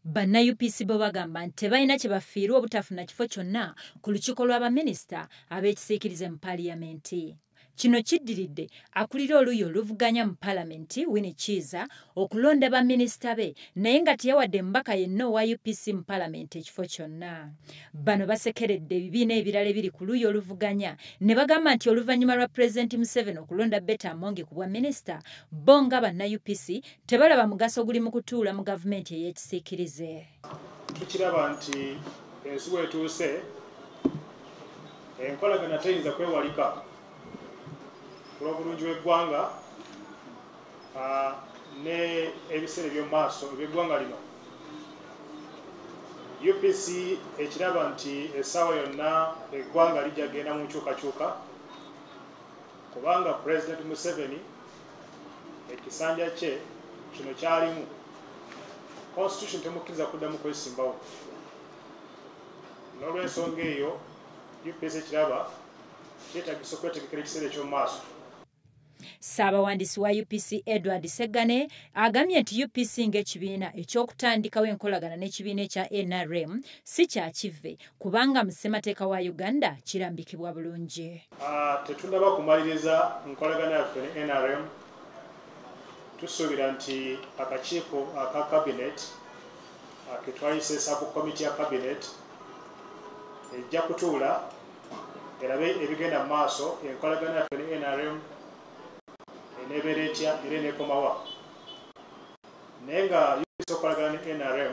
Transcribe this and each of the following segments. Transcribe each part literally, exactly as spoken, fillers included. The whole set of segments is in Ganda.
Banna U P C bo bagamba nti tebalina kye bafiirwa obutafuna kifo kyonna ku lukiiko lw'abaminisita ab'ekisiikirize mu Palamenti. Kino kiddiridde akulira oluuyi oluvuganya mu Palament Kiza okulonda baminisita be naye nga teyawadde mbaka yenna owa U P C mu Palament ekifo kyonna. Bano basekeredde ebibiina ebirala ebiri ku luuyi oluvuganya ne bagamba nti oluvannyuma lwa Pulezidenti Museveni okulonda Betta Amongi ku bwa minisita, bo nga banna U P C tebalaba mugaso guli mu kutuula mu gavumenti ey'ekisiikirize. Tukiraba nti ensuwa etuuse enkolagana teyinza kwewalika olw'obulungi bw'eggwanga ne ebiseera eby'omu maaso eby'eggwanga lino. U P C ekiraba nti essaawa yonna eggwanga lijja genda mu nkyukakyuka kubanga Pulezidenti Museveni ekisanja kye kino kyalimu Constitution temukkiriza kuddamu kwesimbawo. N'olw'ensonga eyo U P C ekiraba kyetaagisa okwetegekera ekiseera eky'omu maaso. Ssaabawandiisi wa U P C Edward Segane agambye nti U P C ng'ekibiina eky'okutandikawo enkolagana n'ekibiina ekya N R M si kya kivve kubanga mu ssemateeka wa Uganda kirambikibwa bulungi. Tetunnaba kumaliriza nkolagana yaffe ne N R M. Tusuubira nti akakiiko aka kkabinenti ke twayise sub-committee ya kkabinenti ejja kutuula erabe ebigenda mu maaso enkolagana yaffe ne N R M eneebeera etya era eneekomawa. Naye nga yuyisa okukolagana ne N R M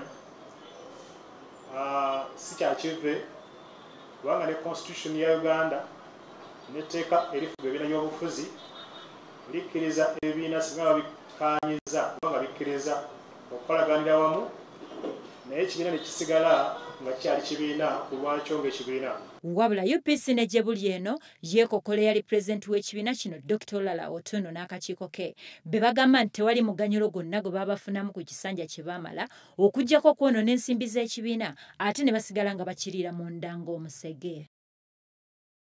si kya kivve kubanga ne Constitution ya Uganda n'etteeka erifuga ebibiina by'obufuzi likkiriza ebibiina singa babikaanyiza kubanga bikkiriza okukolaganira wamu naye ekibiina ne kisigala nga kyali kibiina ku lwakyo ng'ekibiina. Wabula U P C ne gye buli eno yeekokola eyali pulezidenti w'ekibiina kino Doctor Olala Otuno n'akakiiko ke be bagamba nti tewali muganyulo gwonna gwe baabafunamu ku kisanja kye baamala okuggyako okwonoona ensimbi z'ekibiina ate ne basigala nga bakiriira mu nda ng'omusege.